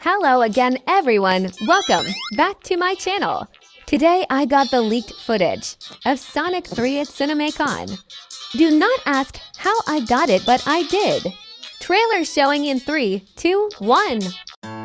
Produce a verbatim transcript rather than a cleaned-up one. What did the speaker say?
Hello again everyone, welcome back to my channel. Today I got the leaked footage of Sonic three at CinemaCon. Do not ask how I got it, but I did. Trailer showing in three, two, one.